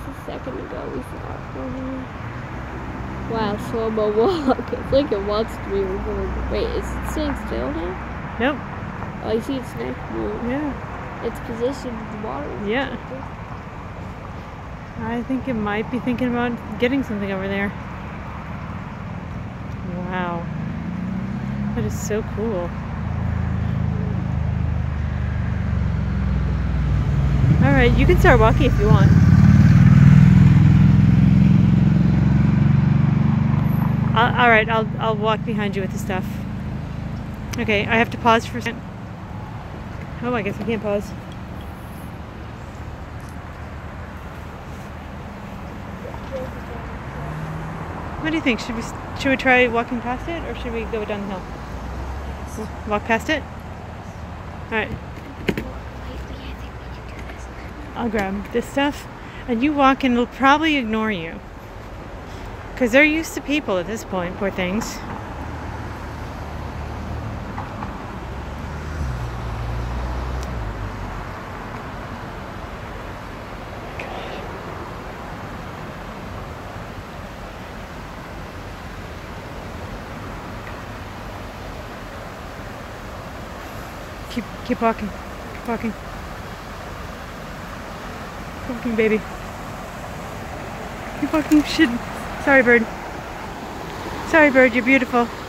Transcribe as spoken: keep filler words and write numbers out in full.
a second ago we saw it running. Wow, slow-mo walk. It's like it wants to be moving. Wait, is it staying still now? Nope. Oh, you see its neck move. Yeah. It's positioned in the water. Yeah. I think it might be thinking about getting something over there. Wow. That is so cool. Alright, you can start walking if you want. Alright, I'll, I'll walk behind you with the stuff. Okay, I have to pause for a second. Oh, I guess I can't pause. What do you think? Should we should we try walking past it, or should we go down the hill? Walk past it? Alright. I'll grab this stuff, and you walk and they'll probably ignore you. Because they're used to people at this point, poor things. Keep, keep walking, keep walking. Keep walking, baby. Keep walking, shit. Sorry, bird. Sorry, bird, you're beautiful.